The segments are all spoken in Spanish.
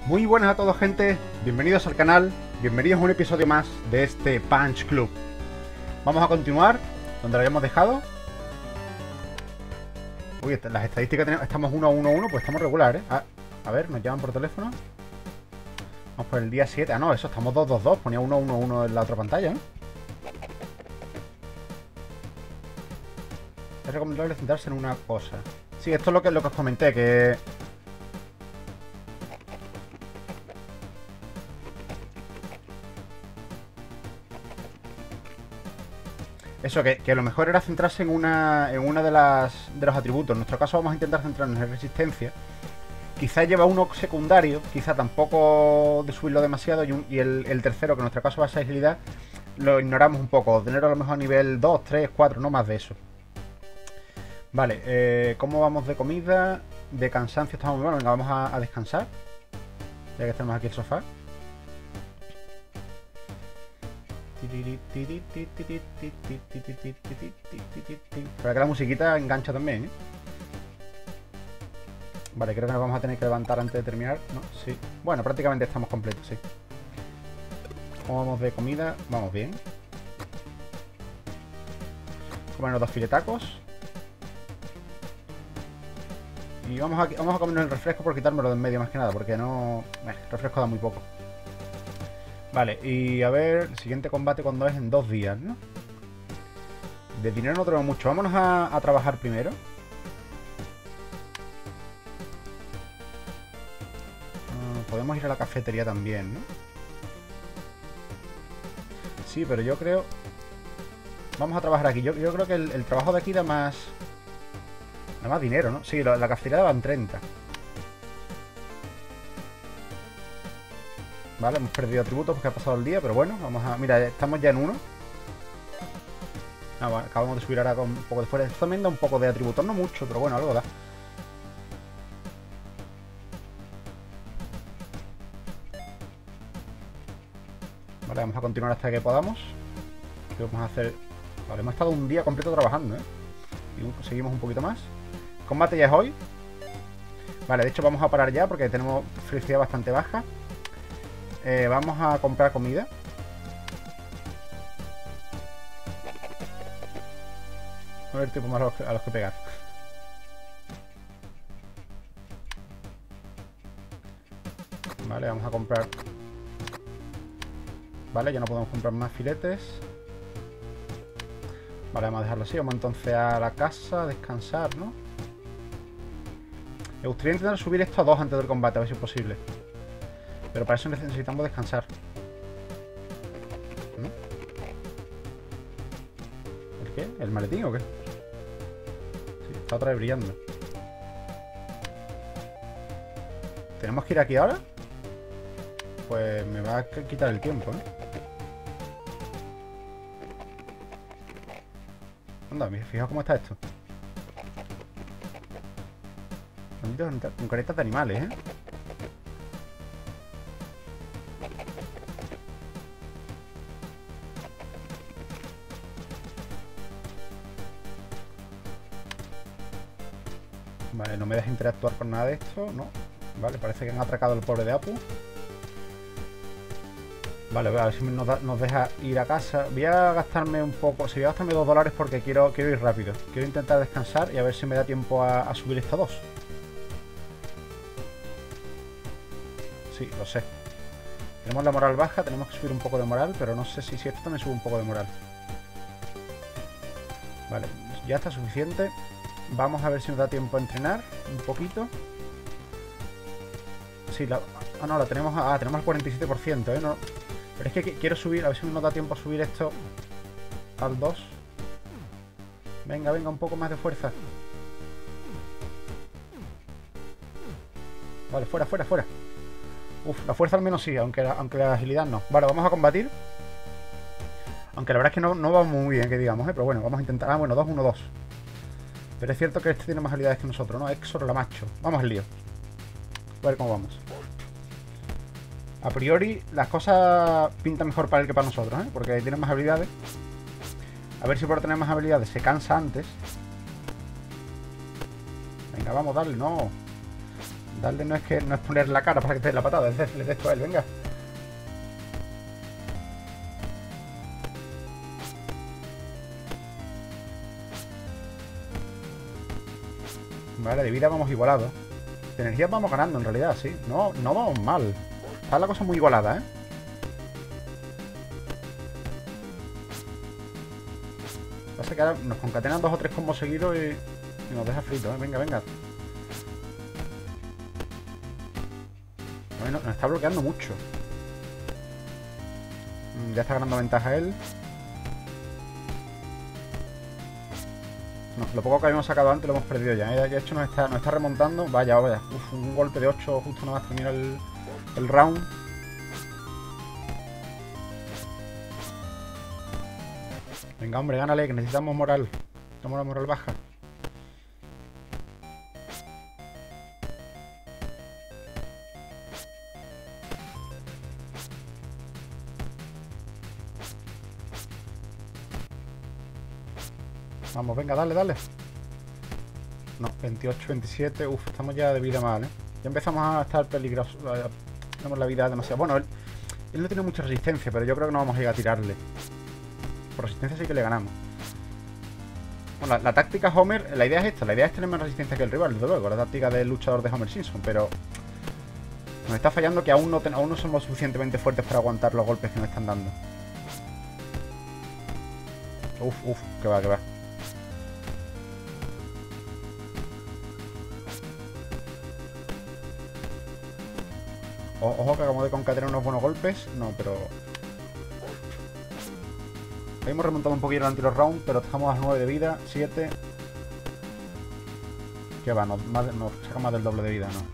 Muy buenas a todos, gente, bienvenidos al canal, bienvenidos a un episodio más de este Punch Club. Vamos a continuar donde lo habíamos dejado. Uy, las estadísticas tenemos, estamos 1-1-1, pues estamos regular, ¿eh? A ver, nos llaman por teléfono. Vamos por el día 7, no, eso, estamos 2-2-2, ponía 1-1-1 en la otra pantalla, ¿eh? Es recomendable centrarse en una cosa. Sí, esto es lo que os comenté, que... Eso, que lo mejor era centrarse en una de los atributos. En nuestro caso vamos a intentar centrarnos en resistencia. Quizá lleva uno secundario, quizá tampoco de subirlo demasiado. Y el tercero, que en nuestro caso va a ser agilidad, lo ignoramos un poco. Tener a lo mejor a nivel 2, 3, 4, no más de eso. Vale, ¿cómo vamos de comida? De cansancio estamos muy mal. Venga, vamos a descansar, ya que tenemos aquí el sofá. Para que la musiquita engancha también, ¿eh? Vale, creo que nos vamos a tener que levantar antes de terminar, ¿no? Sí. Bueno, prácticamente estamos completos, sí. ¿Cómo vamos de comida? Vamos bien. Comernos 2 filetacos. Y vamos a comernos el refresco por quitármelo de en medio más que nada, porque no... el refresco da muy poco. Vale, y a ver, el siguiente combate cuando es en 2 días, ¿no? De dinero no tenemos mucho. Vámonos a trabajar primero. Podemos ir a la cafetería también, ¿no? Sí, pero yo creo... Vamos a trabajar aquí. Yo creo que el trabajo de aquí da más... Da más dinero, ¿no? Sí, la cafetería daban 30. Vale, hemos perdido atributos porque ha pasado el día, pero bueno, vamos a... Mira, estamos ya en 1. Bueno, acabamos de subir ahora con un poco de fuera. Esto también da un poco de atributos, no mucho, pero bueno, algo da. Vale, vamos a continuar hasta que podamos. ¿Qué vamos a hacer? Vale, hemos estado un día completo trabajando, ¿eh? Y seguimos un poquito más. Combate ya es hoy. Vale, de hecho vamos a parar ya porque tenemos felicidad bastante baja. Vamos a comprar comida. A ver tipos más a los que pegar. Vale, vamos a comprar. Vale, ya no podemos comprar más filetes. Vale, vamos a dejarlo así. Vamos entonces a la casa a descansar, ¿no? Me gustaría intentar subir esto a 2 antes del combate, a ver si es posible. Pero para eso necesitamos descansar. ¿No? ¿El qué? ¿El maletín o qué? Sí, está otra vez brillando. ¿Tenemos que ir aquí ahora? Pues me va a quitar el tiempo, ¿eh? Anda, fijaos cómo está esto. Con caretas de animales, ¿eh? Vale, no me deja interactuar con nada de esto, ¿no? Vale, parece que han atracado al pobre de Apu. Vale, a ver si nos deja ir a casa. Voy a gastarme un poco, voy a gastarme $2 porque quiero ir rápido. Quiero intentar descansar y a ver si me da tiempo a subir esta 2. Sí, lo sé. Tenemos la moral baja, tenemos que subir un poco de moral, pero no sé si esto también sube un poco de moral. Vale, ya está suficiente. Vamos a ver si nos da tiempo a entrenar un poquito. Sí, no, la tenemos... tenemos el 47%, ¿eh? No, pero es que quiero subir, a ver si nos da tiempo a subir esto al 2. Venga, un poco más de fuerza. Vale, fuera. Uf, la fuerza al menos sí, aunque la agilidad no. Vale, vamos a combatir. Aunque la verdad es que no va muy bien, que digamos, ¿eh? Pero bueno, vamos a intentar... Ah, bueno, 2-1-2. Pero es cierto que este tiene más habilidades que nosotros, ¿no? Exor la macho. Vamos al lío. A ver cómo vamos. A priori, las cosas pintan mejor para él que para nosotros, ¿eh? Porque tiene más habilidades. A ver si por tener más habilidades se cansa antes. Venga, vamos, dale, no. Darle no es poner la cara para que te dé la patada, es decirle de esto a él, venga. Vale, de vida vamos igualados. De energía vamos ganando en realidad, sí. No, no vamos mal. Está la cosa muy igualada, ¿eh? Pasa que ahora nos concatenan 2 o 3 combos seguidos y nos deja fritos, ¿eh? Venga, venga. Bueno, nos está bloqueando mucho. Ya está ganando ventaja él. No, lo poco que habíamos sacado antes lo hemos perdido ya. Ya hecho nos está remontando. Vaya, vaya. Uf, un golpe de 8 justo nada más termina el round. Venga, hombre, gánale, que necesitamos moral. Tenemos la moral baja. Vamos, venga, dale, dale. No, 28, 27. Uf, estamos ya de vida mal, ¿eh? Ya empezamos a estar peligrosos. Tenemos la vida demasiado... Bueno, él no tiene mucha resistencia, pero yo creo que no vamos a ir a tirarle. Por resistencia sí que le ganamos. Bueno, la táctica Homer, la idea es esta. La idea es tener más resistencia que el rival, desde luego. La táctica del luchador de Homer Simpson, pero... Nos está fallando que aún no somos suficientemente fuertes para aguantar los golpes que nos están dando. Uf, que va, que va. Ojo que acabamos de concatenar unos buenos golpes. No, pero... Hemos remontado un poquito el anterior round, pero estamos a 9 de vida, 7. ¿Qué va? Nos saca más del doble de vida, ¿no?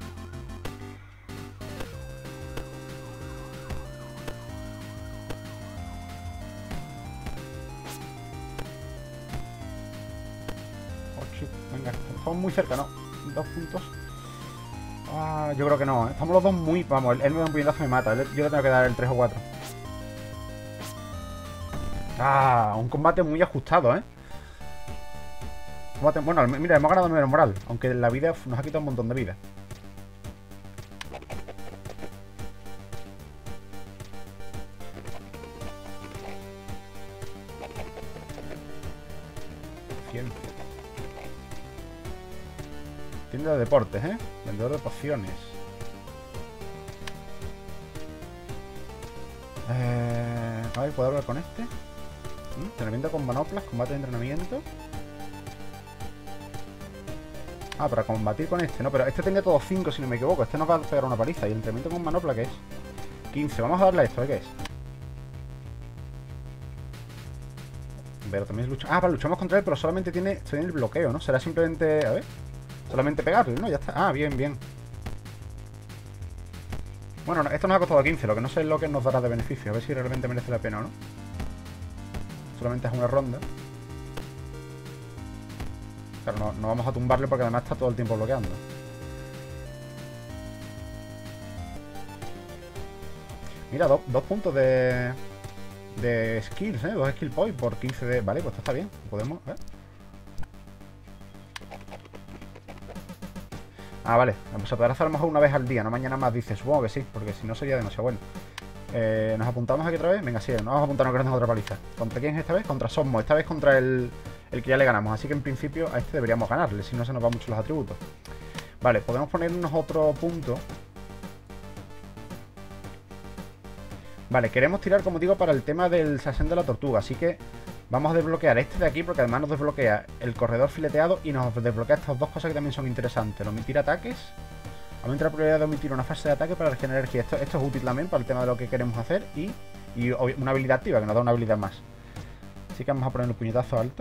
Venga, estamos muy cerca, ¿no? 2 puntos. Ah, yo creo que no, ¿eh? Estamos los dos muy... Vamos, él me da un puñetazo y me mata. Yo le tengo que dar el 3 o 4. Ah, un combate muy ajustado, ¿eh? Bueno, mira, hemos ganado menos moral. Aunque la vida nos ha quitado un montón de vida. Tienda de deportes, ¿eh? Vendedor de pociones. A ver, ¿puedo hablar con este? Entrenamiento con manoplas, combate de entrenamiento. Ah, para combatir con este, no, pero este tenía todos 5 si no me equivoco. Este nos va a pegar una paliza. ¿Y el entrenamiento con manopla qué es? 15, vamos a darle a esto, ¿qué es? Pero también lucha... Ah, vale, luchamos contra él, pero solamente tiene el bloqueo, ¿no? Será simplemente... A ver... Solamente pegarle, ¿no? Ya está. Ah, bien, bien. Bueno, esto nos ha costado 15, lo que no sé es lo que nos dará de beneficio. A ver si realmente merece la pena o no. Solamente es una ronda. Claro, no vamos a tumbarle porque además está todo el tiempo bloqueando. Mira, 2 puntos de skills, ¿eh? 2 skill points por 15 de... Vale, pues esto está bien. Podemos, ¿eh? Ah, vale. Pues se podrá hacer a lo mejor una vez al día, no mañana más, dice. Supongo que sí, porque si no sería demasiado bueno. ¿Nos apuntamos aquí otra vez? Venga, sí, nos vamos a apuntarnos que nos den otra paliza. ¿Contra quién es esta vez? Contra Sosmo. Esta vez contra el que ya le ganamos. Así que en principio a este deberíamos ganarle, si no se nos van mucho los atributos. Vale, podemos ponernos otro punto. Vale, queremos tirar, como digo, para el tema del sartén de la tortuga. Así que vamos a desbloquear este de aquí, porque además nos desbloquea el corredor fileteado y nos desbloquea estas 2 cosas que también son interesantes. El omitir ataques. Aumenta la probabilidad de omitir una fase de ataque para regenerar energía. Esto es útil también para el tema de lo que queremos hacer. Y una habilidad activa, que nos da una habilidad más. Así que vamos a poner el puñetazo alto.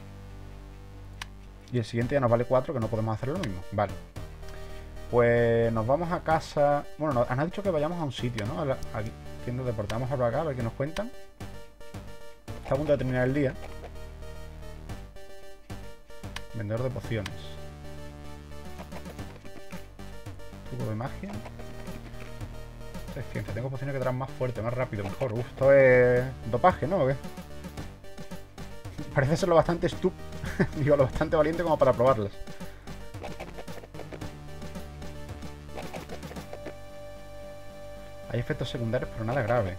Y el siguiente ya nos vale 4, que no podemos hacer lo mismo. Vale. Pues nos vamos a casa... Bueno, nos han dicho que vayamos a un sitio, ¿no? Aquí, tienda de deporte. Vamos a por acá, a ver qué nos cuentan. Está a punto de terminar el día. Vendedor de pociones. Truco de magia. Esto es ciencia. Tengo pociones que traen más fuerte, más rápido, mejor. Uf, esto es dopaje, ¿no? ¿O qué? Parece ser lo bastante Digo, lo bastante valiente como para probarlas. Hay efectos secundarios, pero nada grave.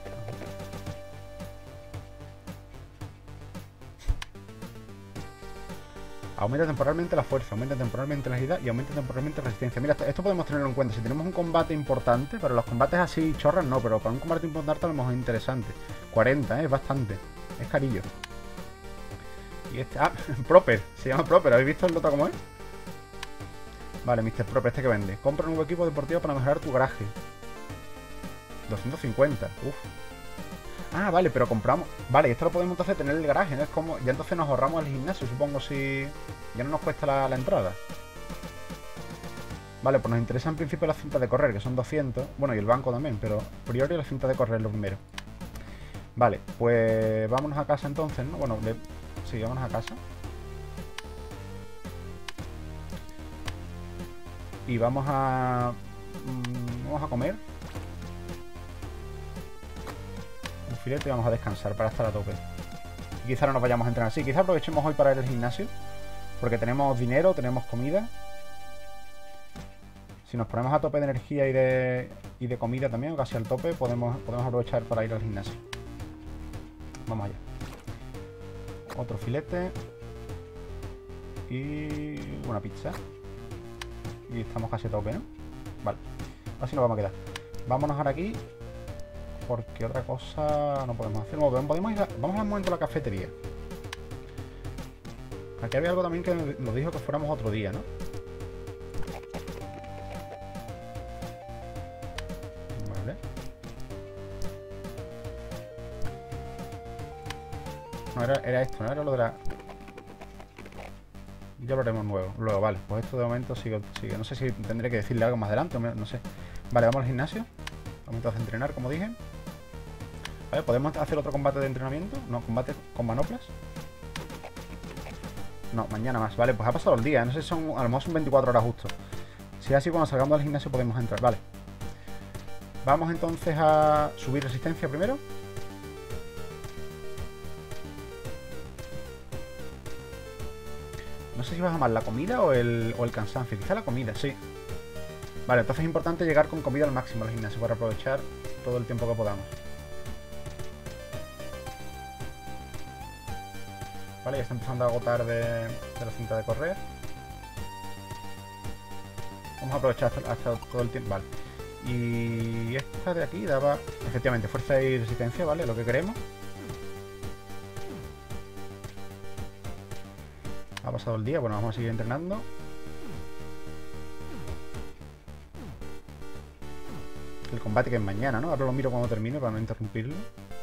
Aumenta temporalmente la fuerza, aumenta temporalmente la agilidad y aumenta temporalmente la resistencia. Mira, esto podemos tenerlo en cuenta. Si tenemos un combate importante, para los combates así chorras no, pero para un combate importante a lo mejor es interesante. 40, es bastante. Es carillo. Y este... Ah, Proper. Se llama Proper. ¿Habéis visto el otro cómo es? Vale, Mr. Proper, este que vende. Compra un nuevo equipo deportivo para mejorar tu garaje. 250. Uf. Ah, vale, pero compramos... Vale, esto lo podemos entonces tener en el garaje, ¿no? Es como... Ya entonces nos ahorramos el gimnasio, supongo, si... Ya no nos cuesta la entrada. Vale, pues nos interesa en principio la cinta de correr, que son 200. Bueno, y el banco también, pero a priori la cinta de correr es lo primero. Vale, pues vámonos a casa entonces, ¿no? Bueno, sí, vámonos a casa. Y vamos a... Vamos a comer. Un filete y vamos a descansar para estar a tope. Y quizá no nos vayamos a entrenar. Sí, quizá aprovechemos hoy para ir al gimnasio. Porque tenemos dinero, tenemos comida. Si nos ponemos a tope de energía y de comida también, o casi al tope, podemos aprovechar para ir al gimnasio. Vamos allá. Otro filete. Y una pizza. Y estamos casi a tope, ¿no? Vale. Así nos vamos a quedar. Vámonos ahora aquí. Porque otra cosa no podemos hacer. Podemos ir vamos al momento a la cafetería. Aquí había algo también que nos dijo que fuéramos otro día, ¿no? Vale. No, era esto, ¿no? Era lo de la... Ya lo haremos luego, vale. Pues esto de momento sigue. No sé si tendré que decirle algo más adelante, no sé. Vale, vamos al gimnasio. Vamos a entrenar, como dije. Vale, ¿podemos hacer otro combate de entrenamiento? No, combate con manoplas. No, mañana más. Vale, pues ha pasado el día. No sé si son... A lo mejor son 24 horas justo. Si es así, cuando salgamos del gimnasio podemos entrar. Vale. Vamos entonces a subir resistencia primero. No sé si baja más la comida o el cansancio. Quizá la comida, sí. Vale, entonces es importante llegar con comida al máximo al gimnasio para aprovechar todo el tiempo que podamos. Vale, ya está empezando a agotar de la cinta de correr. Vamos a aprovechar hasta todo el tiempo. Vale. Y esta de aquí daba, efectivamente, fuerza y resistencia, ¿vale? Lo que queremos. Ha pasado el día, bueno, vamos a seguir entrenando. El combate que es mañana, ¿no? Ahora lo miro cuando termine para no interrumpirlo.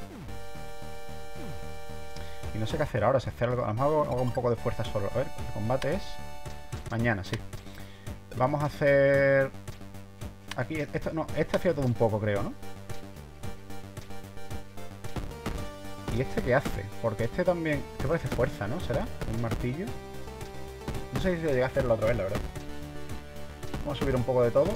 Y no sé qué hacer ahora, si hacer algo, a lo mejor hago un poco de fuerza solo. A ver, el combate es mañana, sí. Vamos a hacer... Aquí, no, este hacía todo un poco, creo, ¿no? ¿Y este qué hace? Porque este también... Este parece fuerza, ¿no? ¿Será? Un martillo. No sé si se llega a hacerlo otra vez, la verdad. Vamos a subir un poco de todo.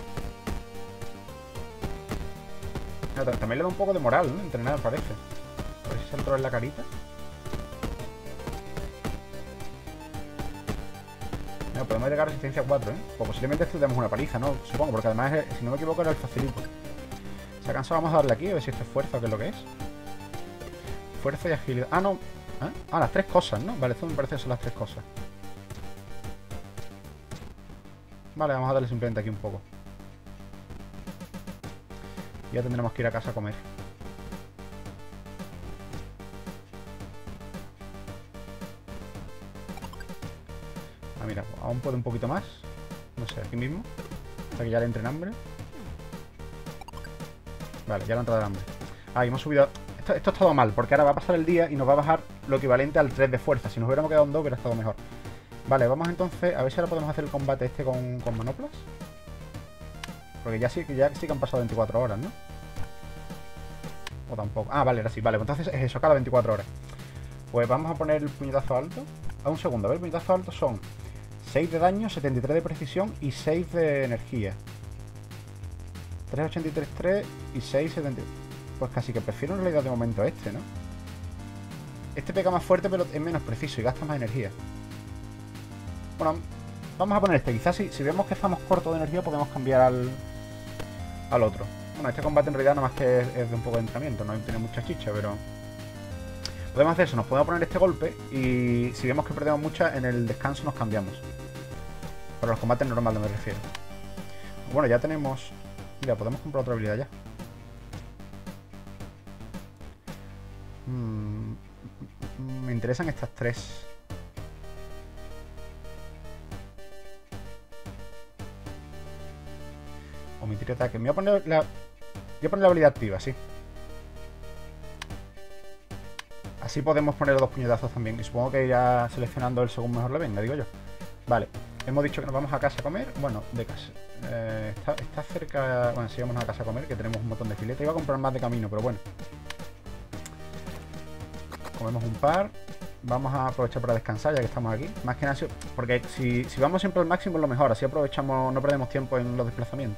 También le da un poco de moral, ¿no? Entrenar, parece. A ver si se entró en la carita. No, podemos llegar a resistencia 4, ¿eh? Pues posiblemente esto le demos una paliza, ¿no? Supongo, porque además, si no me equivoco, era el facilito. Se ha cansado, vamos a darle aquí, a ver si esto es fuerza o qué es lo que es. Fuerza y agilidad. Ah, no. ¿Eh? Ah, las tres cosas, ¿no? Vale, esto me parece que son las tres cosas. Vale, vamos a darle simplemente aquí un poco. Ya tendremos que ir a casa a comer. Ah, mira, aún puede un poquito más. No sé, aquí mismo. Hasta que ya le entre en hambre. Vale, ya le ha entrado el hambre. Ah, y hemos subido... Esto ha estado mal, porque ahora va a pasar el día y nos va a bajar lo equivalente al 3 de fuerza. Si nos hubiéramos quedado en 2 hubiera estado mejor. Vale, vamos entonces... A ver si ahora podemos hacer el combate este con manoplas. Porque ya sí que han pasado 24 horas, ¿no? O tampoco. Ah, vale, ahora sí. Vale, pues entonces es eso, cada 24 horas. Pues vamos a poner el puñetazo alto. A un segundo, a ver, el puñetazo alto son 6 de daño, 73 de precisión y 6 de energía. 383 y 670. Pues casi que prefiero en realidad de momento este, ¿no? Este pega más fuerte pero es menos preciso y gasta más energía. Bueno, vamos a poner este. Quizás si vemos que estamos cortos de energía podemos cambiar al otro. Bueno, este combate en realidad nada más que es de un poco de entrenamiento, no tiene mucha chicha, pero... Podemos hacer eso, nos podemos poner este golpe y si vemos que perdemos mucha, en el descanso nos cambiamos. Para los combates normales me refiero. Bueno, ya tenemos... Mira, podemos comprar otra habilidad ya. Me interesan estas tres. Omitir ataque. Me voy a poner la... Voy a poner la habilidad activa, sí. Así podemos poner los dos puñetazos también. Y supongo que irá seleccionando el según mejor le venga, digo yo. Vale. Hemos dicho que nos vamos a casa a comer. Bueno, de casa. Está cerca... Bueno, sí, vamos a casa a comer, que tenemos un montón de filetes. Iba a comprar más de camino, pero bueno. Comemos un par. Vamos a aprovechar para descansar ya que estamos aquí. Más que nada, porque si vamos siempre al máximo es lo mejor. Así aprovechamos, no perdemos tiempo en los desplazamientos.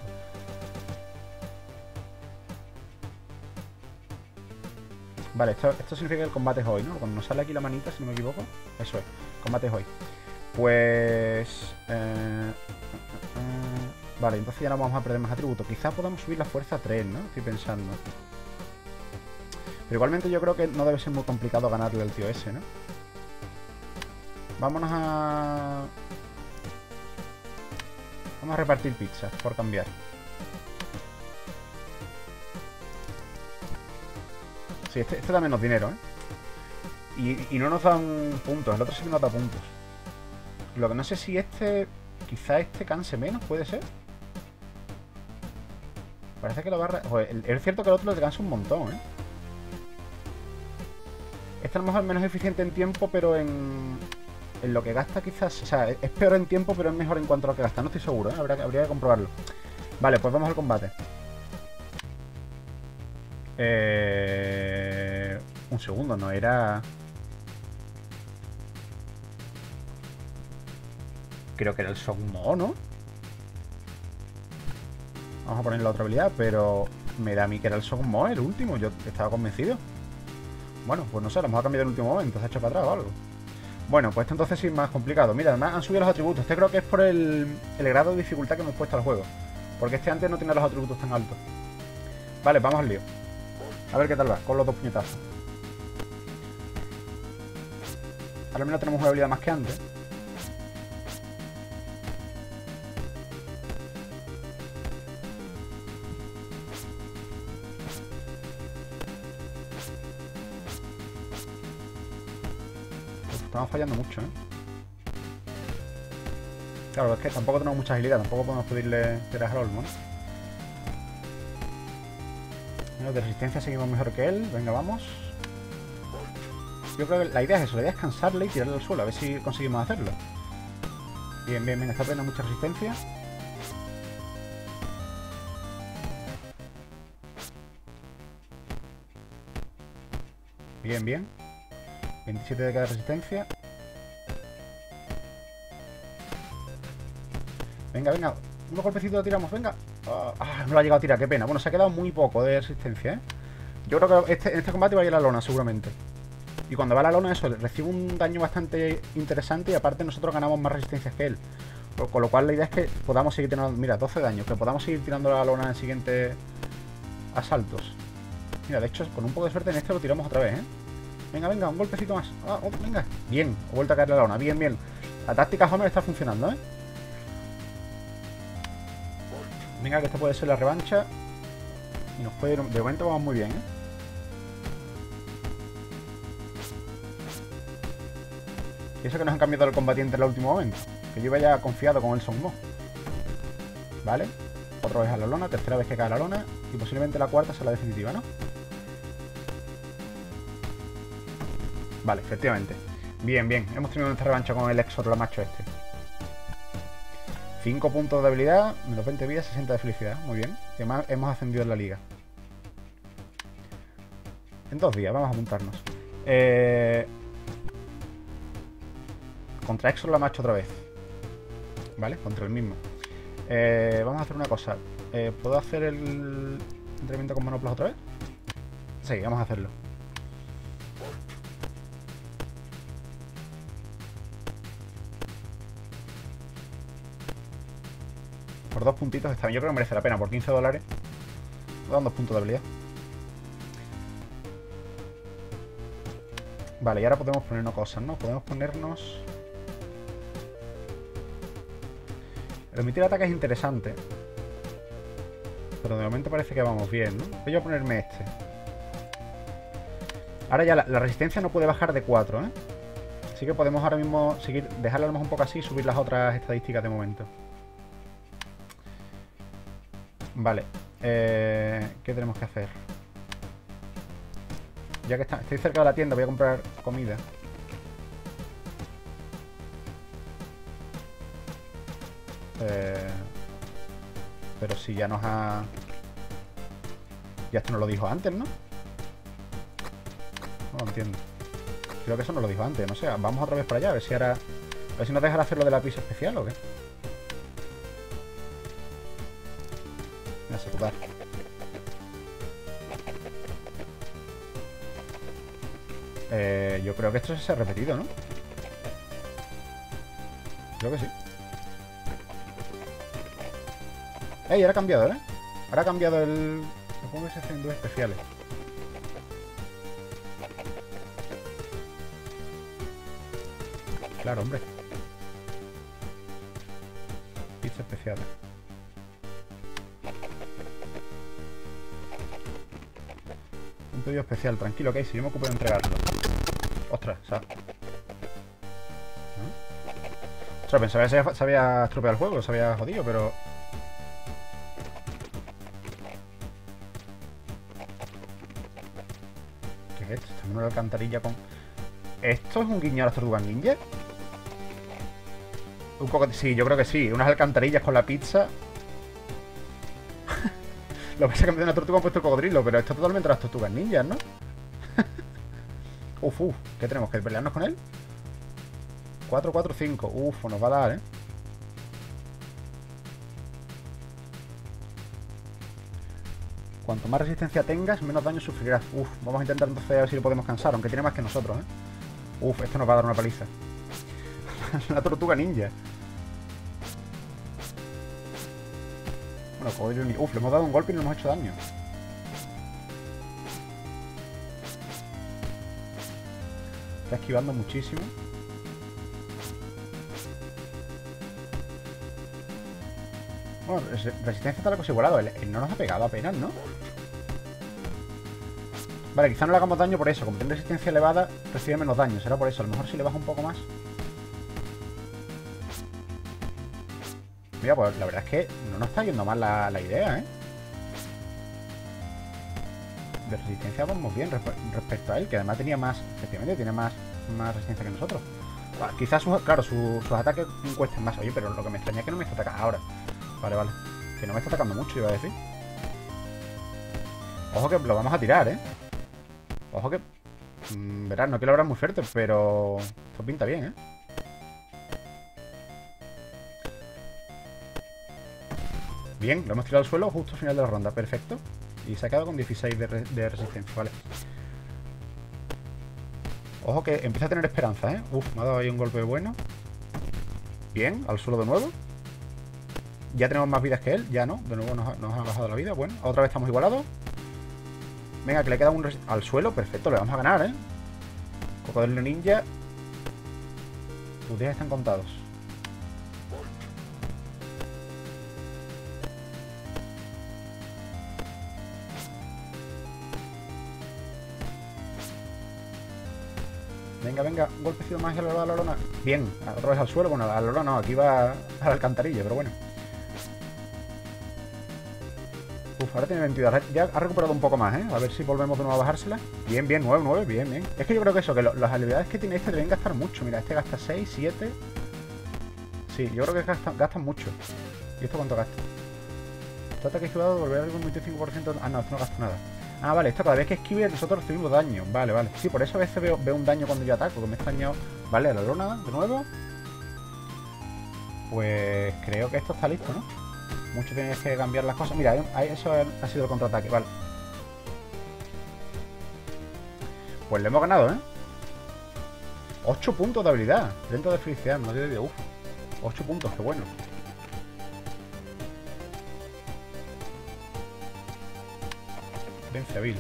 Vale, esto significa que el combate es hoy, ¿no? Cuando nos sale aquí la manita, si no me equivoco. Eso es, combate es hoy. Pues... Vale, entonces ya no vamos a perder más atributos. Quizás podamos subir la fuerza a 3, ¿no? Estoy pensando. Pero igualmente yo creo que no debe ser muy complicado ganarle al tío ese, ¿no? Vámonos a... Vamos a repartir pizzas, por cambiar. Sí, este da menos dinero, ¿eh? Y no nos dan puntos, el otro sí que nos da puntos. Lo que no sé si este... Quizá este canse menos, ¿puede ser? Parece que lo barra... Joder, es cierto que el otro le cansa un montón, ¿eh? Este a lo mejor es menos eficiente en tiempo, pero en lo que gasta quizás... O sea, es peor en tiempo, pero es mejor en cuanto a lo que gasta. No estoy seguro, ¿eh? Habría que comprobarlo. Vale, pues vamos al combate. Un segundo, no era... Creo que era el Sogmo, ¿no? Vamos a poner la otra habilidad, pero me da a mí que era el Sogmo el último. Yo estaba convencido. Bueno, pues no sé, a lo mejor ha cambiado en el último momento, se ha hecho para atrás o algo. Bueno, pues esto entonces sí es más complicado. Mira, además han subido los atributos. Este creo que es por el grado de dificultad que hemos puesto al juego. Porque este antes no tenía los atributos tan altos. Vale, vamos al lío. A ver qué tal va, con los dos puñetazos. Ahora al menos tenemos una habilidad más que antes. Estamos fallando mucho, ¿eh? Claro, es que tampoco tenemos mucha agilidad. Tampoco podemos pedirle tiras al Olmo, ¿no? Bueno, de resistencia seguimos mejor que él. Venga, vamos. Yo creo que la idea es eso. La idea es cansarle y tirarle al suelo. A ver si conseguimos hacerlo. Bien, bien, bien. Está teniendo mucha resistencia. Bien, bien. 27 de cada resistencia. Venga, venga. Unos golpecitos lo tiramos, venga. No lo ha llegado a tirar, qué pena. Bueno, se ha quedado muy poco de resistencia, ¿eh? Yo creo que en este combate va a ir a la lona, seguramente. Y cuando va a la lona, eso, recibe un daño bastante interesante y aparte nosotros ganamos más resistencias que él. Con lo cual la idea es que podamos seguir tirando... Mira, 12 daños, que podamos seguir tirando la lona en siguientes asaltos. Mira, de hecho, con un poco de suerte en este lo tiramos otra vez, ¿eh? Venga, venga, un golpecito más. Venga. Bien, ha vuelto a caer la lona. Bien, bien. La táctica Homer está funcionando, ¿eh? Venga, que esta puede ser la revancha. Y nos puede ir... De momento vamos muy bien, ¿eh? Y eso que nos han cambiado el combatiente en el último momento. Que yo iba ya confiado con el Sogmo. Vale. Otra vez a la lona. Tercera vez que cae a la lona. Y posiblemente la cuarta sea la definitiva, ¿no? Vale, efectivamente. Bien, bien. Hemos tenido nuestra revancha con el ex macho este. 5 puntos de habilidad, menos 20 vidas, 60 de felicidad. Muy bien. Y además hemos ascendido en la liga. En 2 días, vamos a apuntarnos. Contra Exolamacho otra vez. ¿Vale? Contra el mismo. Vamos a hacer una cosa. ¿Puedo hacer el entrenamiento con monoplas otra vez? Sí, vamos a hacerlo. Por 2 puntitos está bien. Yo creo que merece la pena. Por 15 dólares. Nos dan 2 puntos de habilidad. Vale, y ahora podemos ponernos cosas, ¿no? Podemos ponernos... El omitir ataque es interesante. Pero de momento parece que vamos bien, ¿no? Voy a ponerme este. Ahora ya la resistencia no puede bajar de 4, ¿eh? Así que podemos ahora mismo seguir, dejarla un poco así y subir las otras estadísticas de momento. Vale. ¿Qué tenemos que hacer? Ya que estoy cerca de la tienda, voy a comprar comida. Pero si ya nos ha... Ya esto nos lo dijo antes, ¿no? No lo entiendo. Creo que eso nos lo dijo antes, no sé. Vamos otra vez para allá, a ver si ahora... A ver si nos dejará hacer lo de la pizza especial o qué. Voy a saludar. Yo creo que esto se ha repetido, ¿no? Creo que sí. ¡Ey! Ahora ha cambiado, ¿eh? Ahora ha cambiado el... Supongo que se hacen 2 especiales. Claro, hombre. Pizza especial. Un pedido especial, tranquilo, que si yo me ocupo de entregarlo. Ostras, ¿sabes? Ostras, pensaba que se había estropeado el juego, se había jodido, pero... ¿Qué es esto? Está en una alcantarilla con... ¿Esto es un guiño a las tortugas ninja? Un poco... Sí, yo creo que sí. Unas alcantarillas con la pizza. Lo que pasa es que en vez de una tortuga han puesto el cocodrilo, pero esto es totalmente las tortugas ninjas, ¿no? Uf. ¿Qué tenemos? ¿Que pelearnos con él? 4, 4, 5. Uf, nos va a dar, ¿eh? Cuanto más resistencia tengas, menos daño sufrirás. Uf, vamos a intentar entonces a ver si lo podemos cansar, aunque tiene más que nosotros, ¿eh? Uf, esto nos va a dar una paliza. Una tortuga ninja. Bueno, cocodrilo... Uf, le hemos dado un golpe y no le hemos hecho daño. Está esquivando muchísimo. Bueno, resistencia está la cosa igualado. Él no nos ha pegado apenas, ¿no? Vale, quizá no le hagamos daño por eso. Como tiene resistencia elevada, recibe menos daño. Será por eso. A lo mejor si le baja un poco más. Mira, pues la verdad es que no nos está yendo mal la idea, ¿eh? De resistencia vamos bien respecto a él, que además tenía más... Efectivamente, tiene más resistencia que nosotros. Quizás, claro, sus ataques cuesten más. Oye, pero lo que me extraña es que no me está atacando ahora. Vale. Que no me está atacando mucho, iba a decir. Ojo que lo vamos a tirar, ¿eh? Ojo que... verás, no quiero hablar muy fuerte, pero... Esto pinta bien, ¿eh? Bien, lo hemos tirado al suelo justo al final de la ronda. Perfecto. Y se ha quedado con 16 de resistencia, vale. Ojo que empieza a tener esperanza, ¿eh? Uf, me ha dado ahí un golpe bueno. Bien, al suelo de nuevo. Ya tenemos más vidas que él, ya no. De nuevo nos ha bajado la vida. Bueno, otra vez estamos igualados. Venga, que le queda un al suelo. Perfecto, le vamos a ganar, ¿eh? Cocodrilo ninja. Tus días están contados. Venga, un golpecito más y a la lorona. Bien, otra vez al suelo. Bueno, a la lorona no, aquí va a la alcantarilla, pero bueno. Uf, ahora tiene 22. Ya ha recuperado un poco más, ¿eh? A ver si volvemos de nuevo a bajársela. Bien, 9, bien. Es que yo creo que eso, que las habilidades que tiene este deben gastar mucho. Mira, este gasta 6, 7. Sí, yo creo que gastan mucho. ¿Y esto cuánto gasta? Este ataque esquivado devolverá algo un 25%. Ah, no, esto no gasta nada. Ah, vale, esto cada vez que esquive nosotros recibimos daño. Vale. Sí, por eso a veces veo un daño cuando yo ataco, que me he extrañado. Vale, a la lona, de nuevo. Pues creo que esto está listo, ¿no? Mucho tienes que cambiar las cosas. Mira, eso ha sido el contraataque, vale. Pues le hemos ganado, ¿eh? 8 puntos de habilidad. Dentro de felicidad, no te digo, uff. 8 puntos, qué bueno. Potencia vil.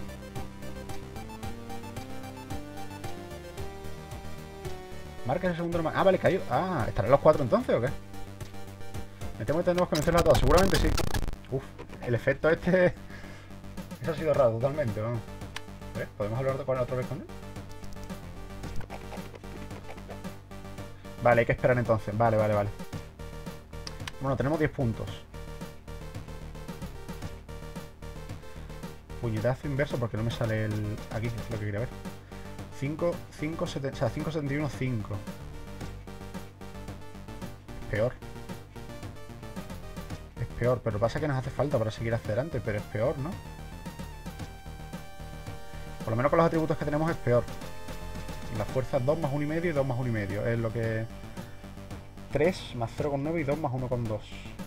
Marca el segundo. Ah, vale, cayó. Ah, ¿estarán los 4 entonces o qué? Me temo que tenemos que vencerla a todas. Seguramente sí. Uf, el efecto este. Eso ha sido raro totalmente, vamos. ¿Podemos hablar con él otra vez con él? Vale, hay que esperar entonces. Vale. Bueno, tenemos 10 puntos. Puñetazo inverso porque no me sale el... Aquí, es lo que quería ver. 5.71, 5. Peor. Es peor, pero pasa que nos hace falta para seguir hacia adelante, pero es peor, ¿no? Por lo menos con los atributos que tenemos es peor. Las fuerzas 2 más 1,5 y 2 más 1,5. Es lo que... 3 más 0,9 y 2 más 1,2.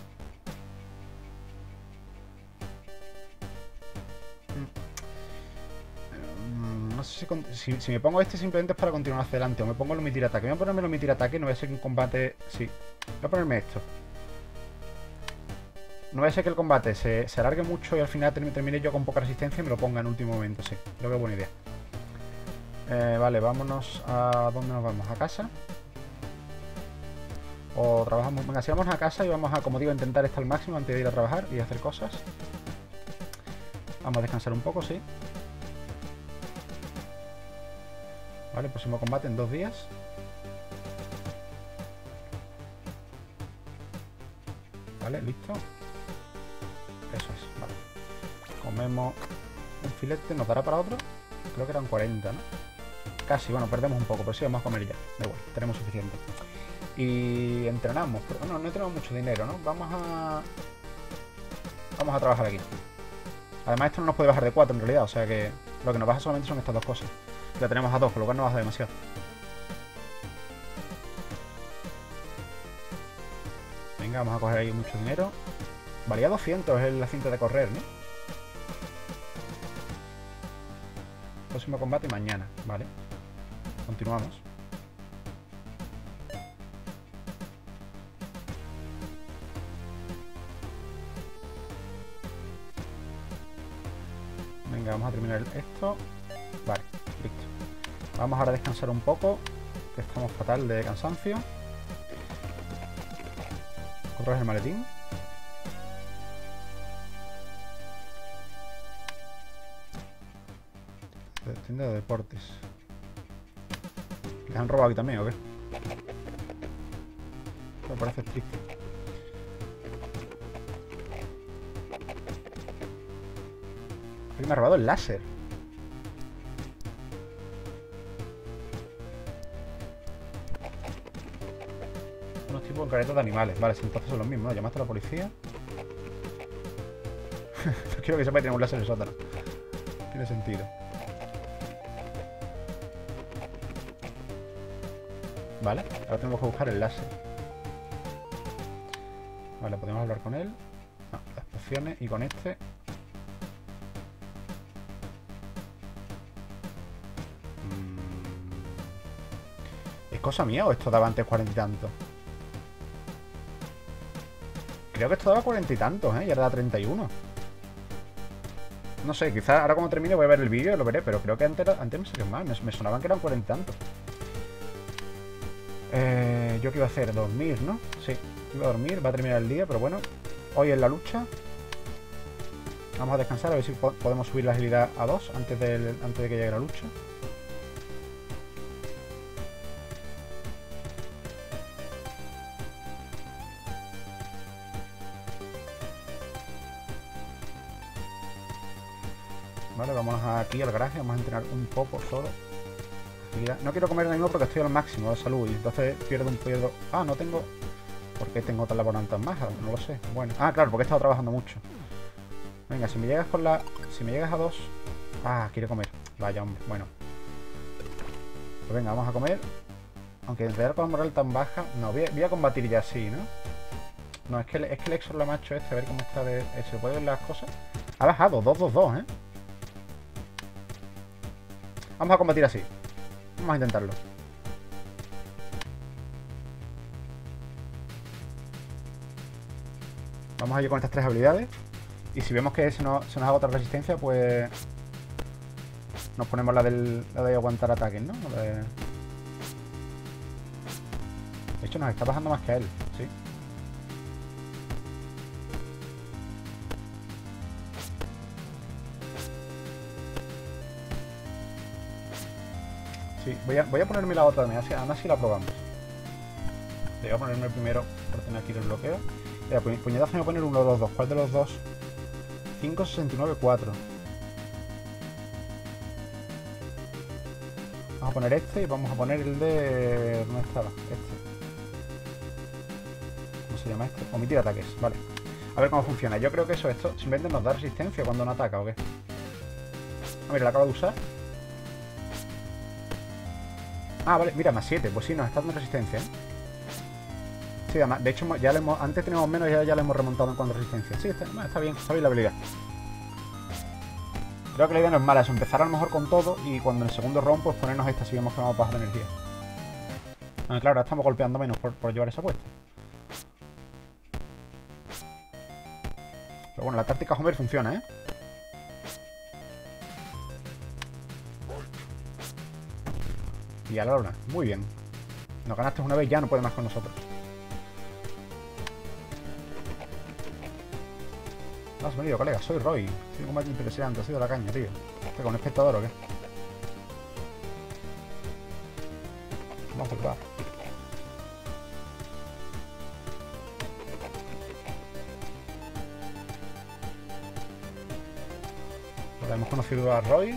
No sé si me pongo este simplemente es para continuar hacia adelante o me pongo el omitir ataque. Voy a ponerme el omitir ataque, no voy a ser que un combate... Sí, voy a ponerme esto. No vaya a ser que el combate se alargue mucho y al final termine yo con poca resistencia y me lo ponga en último momento, sí. Creo que es buena idea. Vale, vámonos a... ¿Dónde nos vamos? ¿A casa? O trabajamos... Venga, si vamos a casa y vamos a, como digo, intentar estar al máximo antes de ir a trabajar y hacer cosas. Vamos a descansar un poco, sí. Vale, próximo combate en 2 días. Vale, listo. Eso es, vale. Comemos un filete, ¿nos dará para otro? Creo que eran 40, ¿no? Casi, bueno, perdemos un poco, pero sí vamos a comer ya. Da igual, tenemos suficiente. Y entrenamos, pero no tenemos mucho dinero, ¿no? Vamos a trabajar aquí. Además esto no nos puede bajar de 4 en realidad, o sea que lo que nos baja solamente son estas dos cosas. La tenemos a 2, con lo cual no baja demasiado. Venga, vamos a coger ahí mucho dinero. Valía 200 es la cinta de correr, ¿no? Próximo combate mañana, vale. Continuamos. Venga, vamos a terminar esto. Vale, listo. Vamos ahora a descansar un poco, que estamos fatal de cansancio. Otra vez el maletín. Tienda de deportes. ¿Les han robado aquí también o qué? Me parece triste. Alguien me ha robado el láser. Unos tipos en caretas de animales. Vale, si entonces son los mismos, ¿no? ¿Llamaste a la policía? No quiero que sepa que tenemos un láser en el sótano. Tiene sentido. Vale, ahora tenemos que buscar el láser. Vale, podemos hablar con él. No, las pociones y con este. ¿Es cosa mía o esto daba antes 40 y tantos? Creo que esto daba 40 y tantos, ¿eh? Y ahora da 31. No sé, quizás ahora cuando termine voy a ver el vídeo y lo veré, pero creo que antes me salían más. Me sonaban que eran 40 y tantos. ¿Yo qué iba a hacer? Dormir, ¿no? Sí, iba a dormir, va a terminar el día, pero bueno. Hoy en la lucha. Vamos a descansar, a ver si podemos subir la agilidad a 2 antes de que llegue la lucha. Vale, vamos aquí al garaje, vamos a entrenar un poco solo. No quiero comer ahora mismo porque estoy al máximo de salud y entonces pierdo. Ah, no tengo... ¿Por qué tengo tan laborantes más? No lo sé. Bueno. Ah, claro, porque he estado trabajando mucho. Venga, si me llegas con la... Si me llegas a 2... Ah, quiere comer. Vaya, hombre. Bueno. Pues venga, vamos a comer. Aunque en realidad con la moral tan baja... No, voy a combatir ya así, ¿no? No, es que el Exor la macho este, a ver cómo está de... ¿Se puede ver las cosas? Ha bajado, 2-2-2, ¿eh? Vamos a combatir así. Vamos a intentarlo. Vamos a ir con estas 3 habilidades. Y si vemos que se nos agota la resistencia, pues nos ponemos la de aguantar ataques, ¿no? De hecho, nos está bajando más que a él, ¿sí? Sí, voy a ponerme la otra también, aún así la probamos. Voy a ponerme el primero para tener aquí el bloqueo. Mira, puñetazo me voy a poner uno de los dos. ¿Cuál de los dos? 5, 69, 4. Vamos a poner este y vamos a poner el de... ¿Dónde estaba? Este. ¿Cómo se llama este? Omitir ataques, vale. A ver cómo funciona. Yo creo que esto simplemente nos da resistencia cuando no ataca, ¿o qué? Ah, mira, la acabo de usar. Ah, vale, mira, más 7. Pues sí, nos está dando resistencia, ¿eh? Sí, además, de hecho, antes teníamos menos y ya le hemos remontado en cuanto a resistencia. Sí, está bien la habilidad. Creo que la idea no es mala, es empezar a lo mejor con todo y cuando en el segundo round, pues ponernos esta si vemos que vamos a bajar de energía. Ah, claro, ahora estamos golpeando menos por llevar esa puesta. Pero bueno, la táctica Homer funciona, ¿eh? Y a la lona, muy bien. Nos ganaste una vez, ya no puede más con nosotros. Has venido, colega, soy Roy. Soy un combate interesante, ha sido la caña, tío. ¿Qué, con espectador o qué? Vamos a jugar. Ahora hemos conocido a Roy.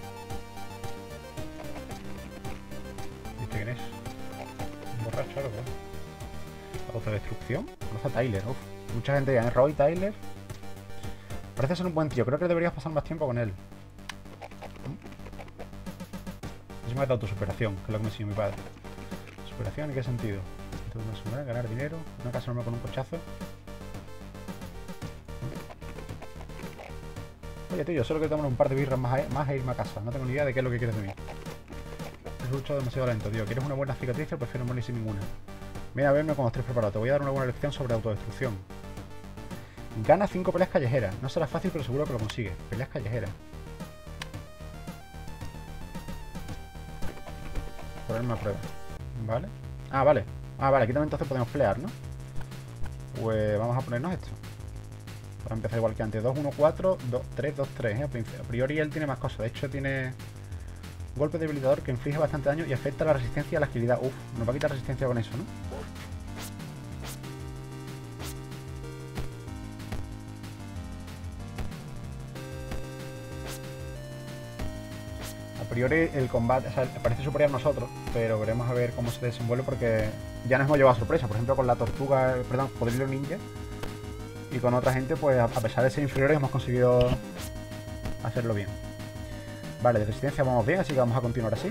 ¿Viste quién es? Un borracho, ¿o qué? Autodestrucción. Conoce a Tyler, uff. Mucha gente ya, ¿eh? Roy, Tyler. Parece ser un buen tío. Creo que deberías pasar más tiempo con él. Es más de autosuperación, que es lo que me enseñó mi padre. ¿Superación en qué sentido? Ganar dinero, una casa normal con un cochazo. Oye, tío, solo quiero tomar un par de birras más e irme a casa. No tengo ni idea de qué es lo que quieres de mí. He luchado demasiado lento, tío. ¿Quieres una buena cicatriz o prefiero morir sin ninguna? Mira a verme cuando estés preparado. Te voy a dar una buena lección sobre autodestrucción. Gana 5 peleas callejeras. No será fácil, pero seguro que lo consigues. Peleas callejeras. Ponerme a prueba. ¿Vale? Ah, vale. Ah, vale. Aquí también entonces podemos pelear, ¿no? Pues vamos a ponernos esto. Para empezar igual que antes. 2, 1, 4, 2, 3, 2, 3. A priori él tiene más cosas. De hecho tiene... golpe debilitador que inflige bastante daño y afecta la resistencia y a la agilidad. Uf, nos va a quitar resistencia con eso, ¿no? A priori el combate, o sea, parece superior a nosotros, pero veremos a ver cómo se desenvuelve porque ya nos hemos llevado a sorpresa. Por ejemplo, con la tortuga, perdón, Cocodrilo Ninja. Y con otra gente, pues a pesar de ser inferiores, hemos conseguido hacerlo bien. Vale, de resistencia vamos bien, así que vamos a continuar así.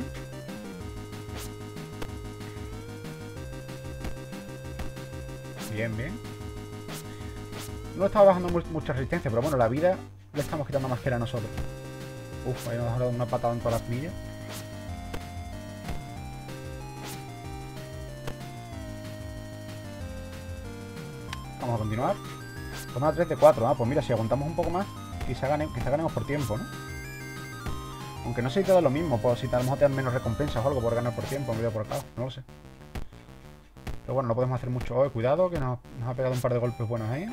Bien, bien. No estaba bajando mucha resistencia, pero bueno, la vida le estamos quitando más que a nosotros. Uf, ahí nos ha dado una patada en todas las millas. Vamos a continuar. Toma 3 de 4. Ah, pues mira, si aguantamos un poco más, quizá ganemos por tiempo, ¿no? Aunque no sé si te da lo mismo, pues si a lo mejor te dan menos recompensas o algo por ganar por tiempo en vez de por caos, no lo sé. Pero bueno, no podemos hacer mucho. Oh, cuidado, que nos ha pegado un par de golpes buenos ahí.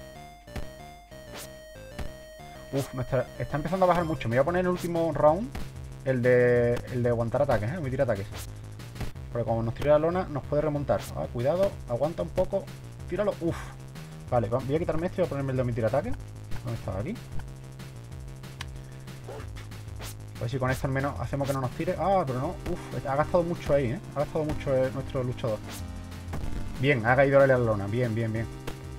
Uf, está empezando a bajar mucho. Me voy a poner en el último round el de aguantar ataques, omitir ataques. Porque como nos tira la lona, nos puede remontar. Ah, cuidado, aguanta un poco. Tíralo, uf. Vale, voy a quitarme esto y voy a ponerme el de omitir ataques. ¿Dónde estaba? Aquí. A ver si con esto al menos hacemos que no nos tire. Ah, pero no. Uf, ha gastado mucho ahí, ¿eh? Ha gastado mucho nuestro luchador. Bien, ha caído la lona. Bien, bien, bien.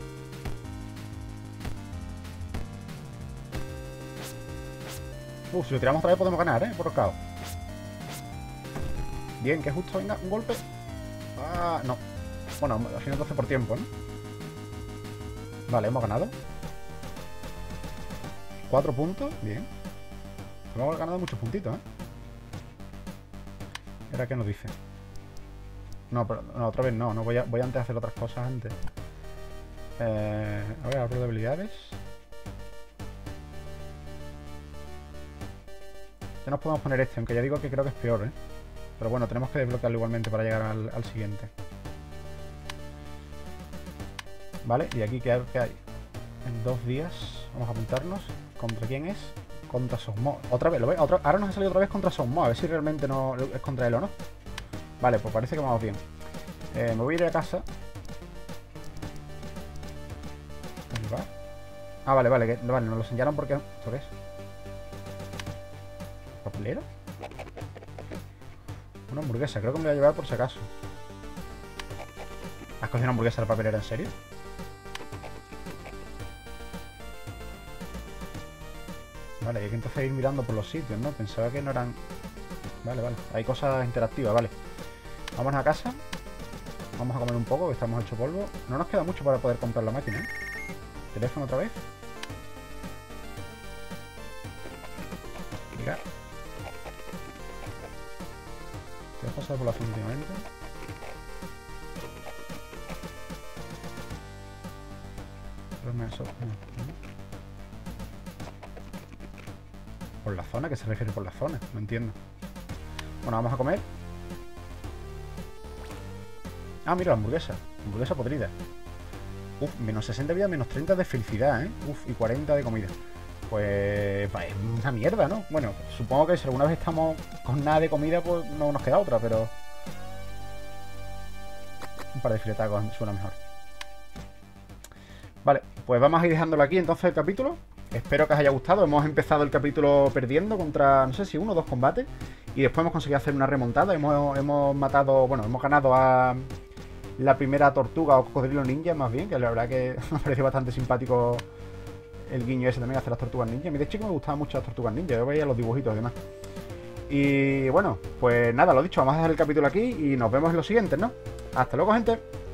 Si lo tiramos otra vez podemos ganar, ¿eh? Por caos. Bien, que justo venga un golpe. Ah, no. Bueno, al final entonces por tiempo, ¿no? Vale, hemos ganado. 4 puntos, bien. Hemos ganado muchos puntitos, ¿eh? ¿Ahora qué nos dice? No, pero no, otra vez no. Voy antes a hacer otras cosas antes. A ver, árbol de habilidades. Ya nos podemos poner este, aunque ya digo que creo que es peor, ¿eh? Pero bueno, tenemos que desbloquearlo igualmente para llegar al siguiente. Vale, y aquí ¿qué hay? En 2 días, vamos a apuntarnos. ¿Contra quién es? Contra Sosmo. Otra vez, ¿lo ves? Ahora nos ha salido otra vez contra Sosmo. A ver si realmente no es contra él o no. Vale, pues parece que vamos bien. Me voy a ir a casa. ¿Dónde va? Ah, vale, vale, vale, nos lo señalan porque... ¿Esto qué es? ¿Papelera? Una hamburguesa, creo que me voy a llevar por si acaso. ¿Has cogido una hamburguesa de la papelera, en serio? Vale, hay que entonces ir mirando por los sitios, ¿no? Pensaba que no eran... Vale, vale, hay cosas interactivas, vale. Vamos a casa. Vamos a comer un poco, que estamos hecho polvo. No nos queda mucho para poder comprar la máquina, ¿eh? Teléfono otra vez. Mira. ¿Qué ha pasado por la zona últimamente? ¿Por la zona? ¿Qué se refiere por la zona? No entiendo. Bueno, vamos a comer. Ah, mira, la hamburguesa. Hamburguesa podrida. Uf, menos 60 de vida, menos 30 de felicidad, ¿eh? Uf, y 40 de comida. Pues es una mierda, ¿no? Bueno, supongo que si alguna vez estamos con nada de comida, pues no nos queda otra, pero... Un par de filetacos suena mejor. Vale, pues vamos a ir dejándolo aquí entonces el capítulo. Espero que os haya gustado. Hemos empezado el capítulo perdiendo contra, no sé si 1 o 2 combates. Y después hemos conseguido hacer una remontada. Hemos matado, bueno, hemos ganado a la primera tortuga o cocodrilo ninja, más bien. Que la verdad que me pareció bastante simpático el guiño ese también, hacer las tortugas ninja. A mí de chico me gustaban mucho las tortugas ninja. Yo veía los dibujitos y demás. Y bueno, pues nada, lo dicho, vamos a dejar el capítulo aquí y nos vemos en los siguientes, ¿no? Hasta luego, gente.